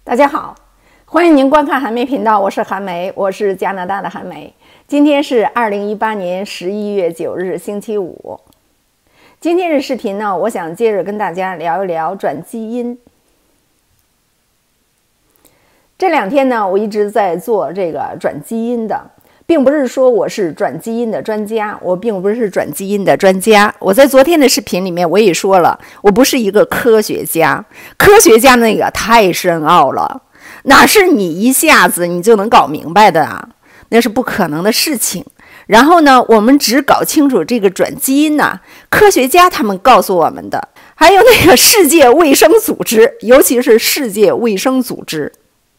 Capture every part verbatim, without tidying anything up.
大家好，欢迎您观看韩梅频道，我是韩梅，我是加拿大的韩梅。今天是二零一八年十一月九日，星期五。今天的视频呢，我想接着跟大家聊一聊转基因。这两天呢，我一直在做这个转基因的，并不是说我是转基因的专家，我并不是转基因的专家。我在昨天的视频里面我也说了，我不是一个科学家，科学家那个太深奥了，哪是你一下子你就能搞明白的啊？那是不可能的事情。然后呢，我们只搞清楚这个转基因呢、啊，科学家他们告诉我们的，还有那个世界卫生组织，尤其是世界卫生组织。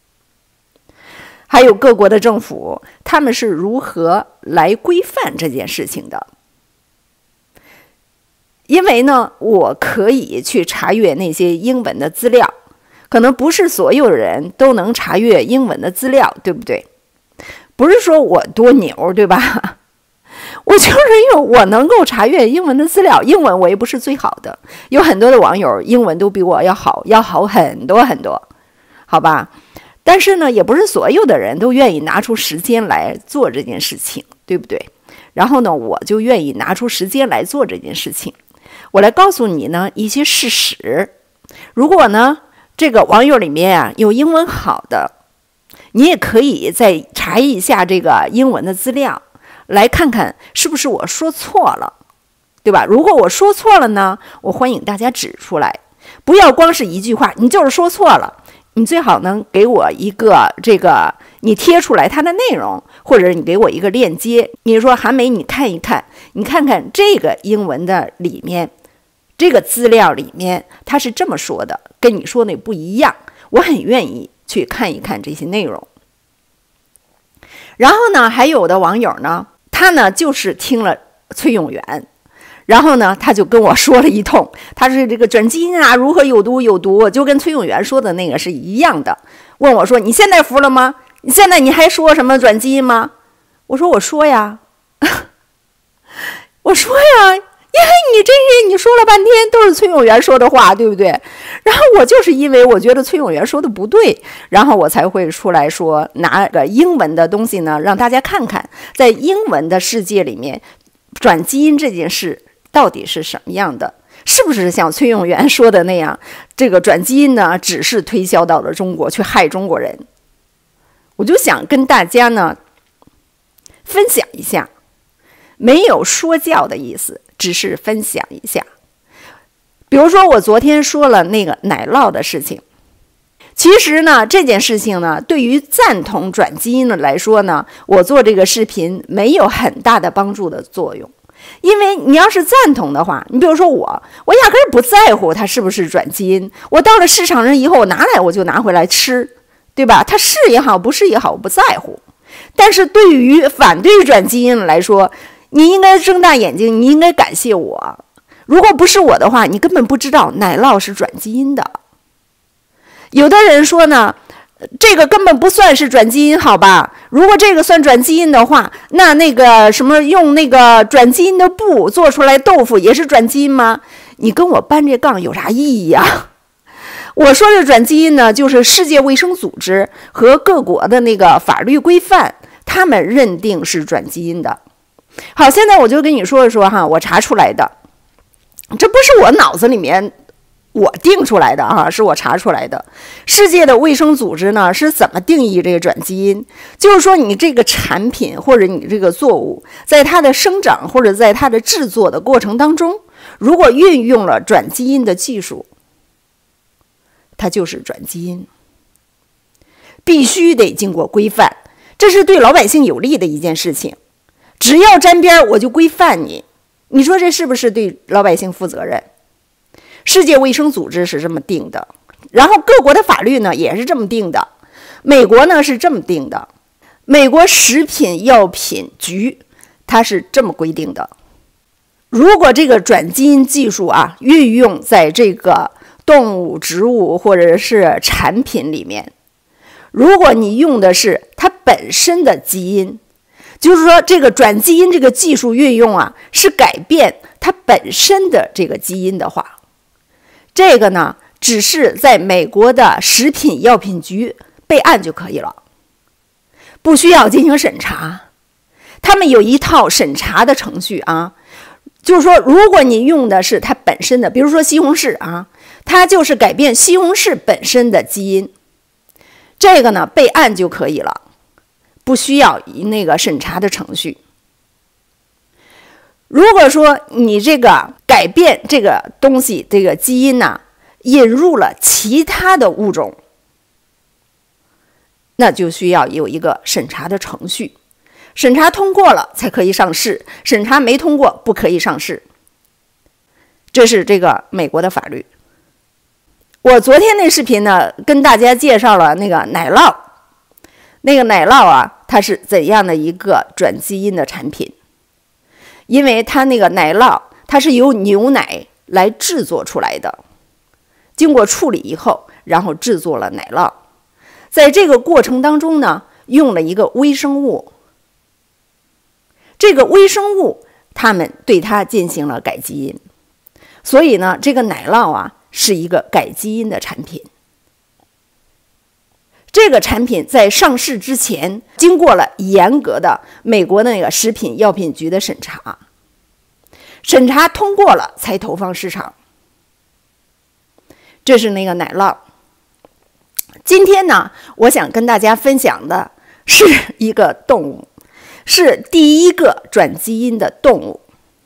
还有各国的政府，他们是如何来规范这件事情的？因为呢，我可以去查阅那些英文的资料，可能不是所有人都能查阅英文的资料，对不对？不是说我多牛，对吧？我就是因为我能够查阅英文的资料，英文我也不是最好的，有很多的网友英文都比我要好，要好很多很多，好吧？但是呢，也不是所有的人都愿意拿出时间来做这件事情，对不对？然后呢，我就愿意拿出时间来做这件事情。我来告诉你呢一些事实。如果呢这个网友里面啊有英文好的，你也可以再查一下这个英文的资料，来看看是不是我说错了，对吧？如果我说错了呢，我欢迎大家指出来，不要光是一句话，你就是说错了。你最好能给我一个这个你贴出来它的内容，或者你给我一个链接，你说韩梅你看一看，你看看这个英文的里面，这个资料里面它是这么说的，跟你说的不一样，我很愿意去看一看这些内容。然后呢，还有的网友呢，他呢就是听了崔永元，然后呢，他就跟我说了一通，他是这个转基因啊，如何有毒有毒，就跟崔永元说的那个是一样的。问我说：“你现在服了吗？你现在你还说什么转基因吗？”我说：“我说呀，我说呀，因为你这些你说了半天都是崔永元说的话，对不对？然后我就是因为我觉得崔永元说的不对，然后我才会出来说拿个英文的东西呢，让大家看看，在英文的世界里面，转基因这件事。”到底是什么样的？是不是像崔永元说的那样，这个转基因呢，只是推销到了中国去害中国人？我就想跟大家呢分享一下，没有说教的意思，只是分享一下。比如说我昨天说了那个奶酪的事情，其实呢这件事情呢，对于赞同转基因的来说呢，我做这个视频没有很大的帮助的作用。因为你要是赞同的话，你比如说我，我压根儿不在乎它是不是转基因，我到了市场上以后，我拿来我就拿回来吃，对吧？它是也好，不是也好，我不在乎。但是对于反对转基因来说，你应该睁大眼睛，你应该感谢我。如果不是我的话，你根本不知道奶酪是转基因的。有的人说呢，这个根本不算是转基因，好吧？如果这个算转基因的话，那那个什么用那个转基因的布做出来豆腐也是转基因吗？你跟我搬这杠有啥意义呀？我说的转基因呢，就是世界卫生组织和各国的那个法律规范，他们认定是转基因的。好，现在我就跟你说一说哈，我查出来的，这不是我脑子里面我定出来的啊，是我查出来的。世界的卫生组织呢是怎么定义这个转基因？就是说你这个产品或者你这个作物，在它的生长或者在它的制作的过程当中，如果运用了转基因的技术，它就是转基因，必须得经过规范，这是对老百姓有利的一件事情。只要沾边我就规范你，你说这是不是对老百姓负责任？世界卫生组织是这么定的，然后各国的法律呢也是这么定的。美国呢是这么定的，美国食品药品局它是这么规定的。如果这个转基因技术啊运用在这个动物、植物或者是产品里面，如果你用的是它本身的基因，就是说这个转基因这个技术运用啊是改变它本身的这个基因的话，这个呢只是在美国的食品药品局备案就可以了，不需要进行审查。他们有一套审查的程序啊，就是说，如果你用的是它本身的，比如说西红柿啊，它就是改变西红柿本身的基因，这个呢备案就可以了，不需要那个审查的程序。如果说你这个改变这个东西这个基因呢，引入了其他的物种，那就需要有一个审查的程序。审查通过了才可以上市，审查没通过不可以上市。这是这个美国的法律。我昨天那视频呢，跟大家介绍了那个奶酪，那个奶酪啊，它是怎样的一个转基因的产品？因为它那个奶酪，它是由牛奶来制作出来的，经过处理以后，然后制作了奶酪。在这个过程当中呢，用了一个微生物。这个微生物，他们对它进行了改基因，所以呢，这个奶酪啊是一个改基因的产品。这个产品在上市之前，经过了严格的美国的那个食品药品局的审查，审查通过了才投放市场。这是那个奶酪。今天呢，我想跟大家分享的是一个动物。是第一个转基因的动物。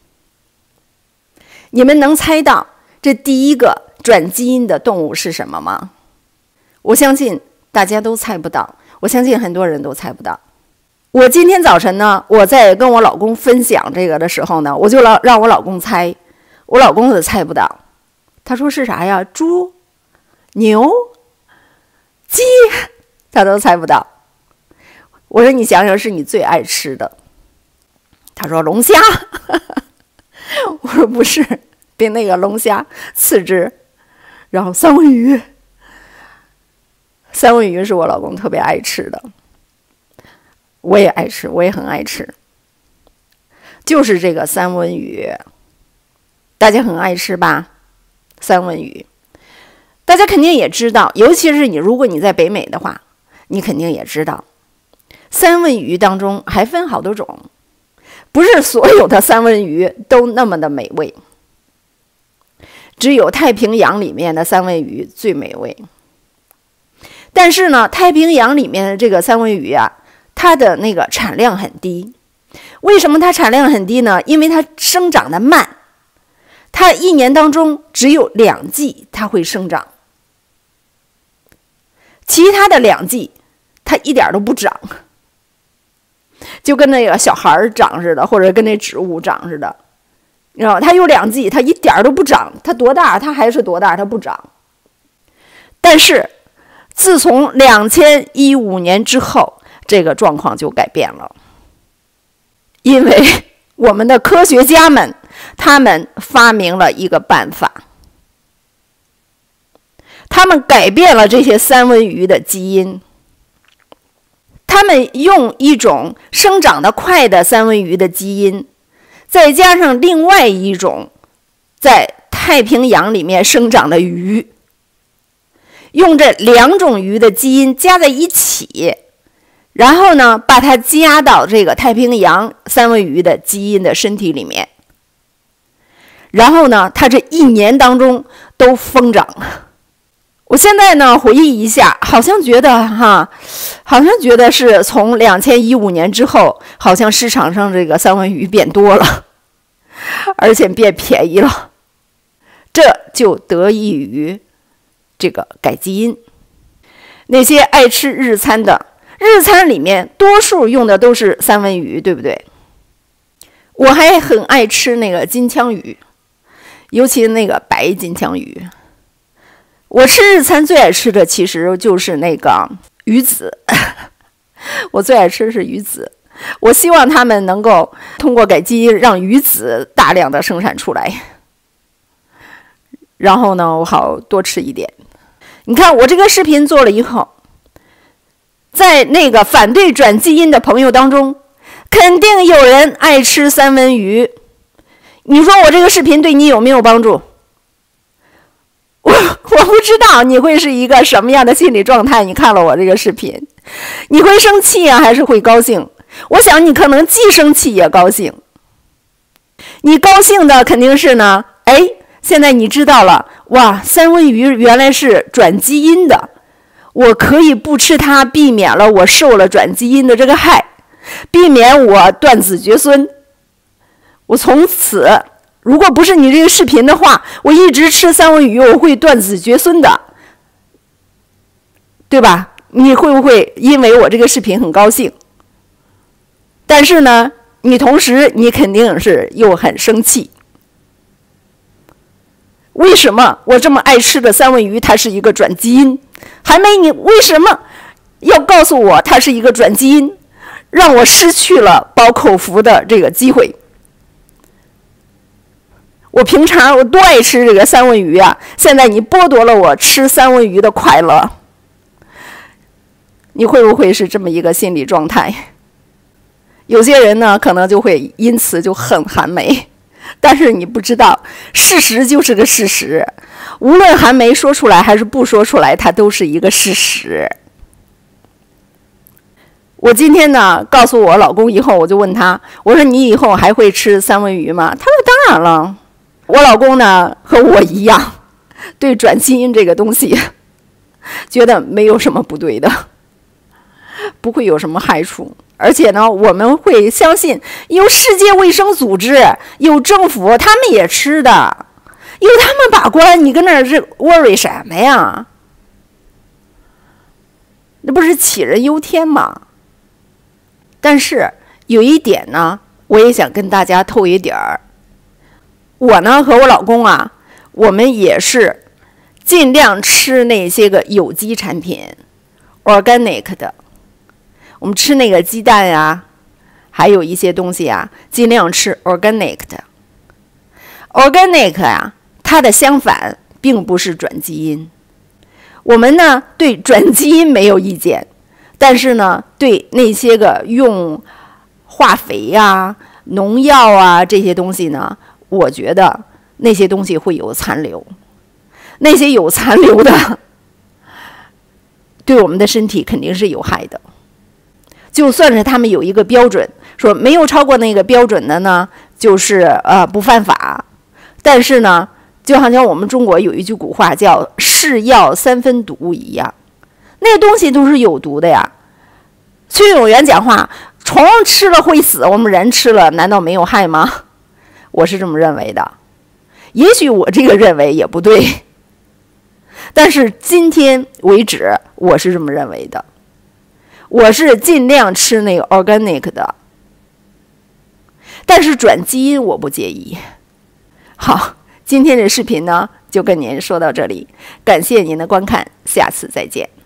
你们能猜到这第一个转基因的动物是什么吗？我相信大家都猜不到，我相信很多人都猜不到。我今天早晨呢，我在跟我老公分享这个的时候呢，我就让让我老公猜，我老公也猜不到。他说是啥呀？猪、牛、鸡，他都猜不到。我说你想想是你最爱吃的。他说龙虾。我说不是，比那个龙虾次之。然后三文鱼，三文鱼是我老公特别爱吃的，我也爱吃，我也很爱吃。就是这个三文鱼，大家很爱吃吧？三文鱼，大家肯定也知道，尤其是你，如果你在北美的话，你肯定也知道。三文鱼当中还分好多种，不是所有的三文鱼都那么的美味，只有太平洋里面的三文鱼最美味。但是呢，太平洋里面的这个三文鱼啊，它的那个产量很低。为什么它产量很低呢？因为它生长的慢，它一年当中只有两季它会生长，其他的两季它一点都不长。就跟那个小孩长似的，或者跟那植物长似的，你知道，它有两季，它一点都不长，它多大它还是多大，它不长。但是自从两千一五年之后，这个状况就改变了，因为我们的科学家们，他们发明了一个办法，他们改变了这些三文鱼的基因。他们用一种生长得快的三文鱼的基因，再加上另外一种在太平洋里面生长的鱼，用这两种鱼的基因加在一起，然后呢，把它加到这个太平洋三文鱼的基因的身体里面，然后呢，它这一年当中都疯长。我现在呢回忆一下，好像觉得哈，好像觉得是从两千一五年之后，好像市场上这个三文鱼变多了，而且变便宜了。这就得益于这个改基因。那些爱吃日餐的，日餐里面多数用的都是三文鱼，对不对？我还很爱吃那个金枪鱼，尤其那个白金枪鱼。我吃日餐最爱吃的其实就是那个鱼子，我最爱吃的是鱼子。我希望他们能够通过改基因让鱼子大量的生产出来，然后呢，我好多吃一点。你看我这个视频做了以后，在那个反对转基因的朋友当中，肯定有人爱吃三文鱼。你说我这个视频对你有没有帮助？ 我我不知道你会是一个什么样的心理状态，你看了我这个视频，你会生气啊，还是会高兴？我想你可能既生气也高兴。你高兴的肯定是呢，哎，现在你知道了，哇，三文鱼原来是转基因的，我可以不吃它，避免了我受了转基因的这个害，避免我断子绝孙。我从此，如果不是你这个视频的话，我一直吃三文鱼，我会断子绝孙的，对吧？你会不会因为我这个视频很高兴？但是呢，你同时你肯定是又很生气。为什么我这么爱吃的三文鱼它是一个转基因？还没你为什么要告诉我它是一个转基因，让我失去了饱口福的这个机会？我平常我多爱吃这个三文鱼啊，现在你剥夺了我吃三文鱼的快乐，你会不会是这么一个心理状态？有些人呢，可能就会因此就恨韩梅，但是你不知道，事实就是个事实，无论韩梅说出来还是不说出来，它都是一个事实。我今天呢，告诉我老公以后，我就问他，我说你以后还会吃三文鱼吗？他说当然了。我老公呢，和我一样，对转基因这个东西，觉得没有什么不对的，不会有什么害处。而且呢，我们会相信有世界卫生组织，有政府，他们也吃的，有他们把关，你跟那儿是 worry 什么呀？那不是杞人忧天吗？但是有一点呢，我也想跟大家透一点儿。我呢和我老公啊，我们也是尽量吃那些个有机产品 ，organic 的。我们吃那个鸡蛋呀，还有一些东西啊，尽量吃 organic 的。organic 呀，它的相反并不是转基因。我们呢对转基因没有意见，但是呢对那些个用化肥呀、农药啊这些东西呢，我觉得那些东西会有残留，那些有残留的，对我们的身体肯定是有害的。就算是他们有一个标准，说没有超过那个标准的呢，就是呃不犯法。但是呢，就好像我们中国有一句古话叫“是药三分毒”一样，那些东西都是有毒的呀。崔永元讲话，虫吃了会死，我们人吃了难道没有害吗？我是这么认为的，也许我这个认为也不对，但是今天为止我是这么认为的。我是尽量吃那个 organic 的，但是转基因我不介意。好，今天的视频呢就跟您说到这里，感谢您的观看，下次再见。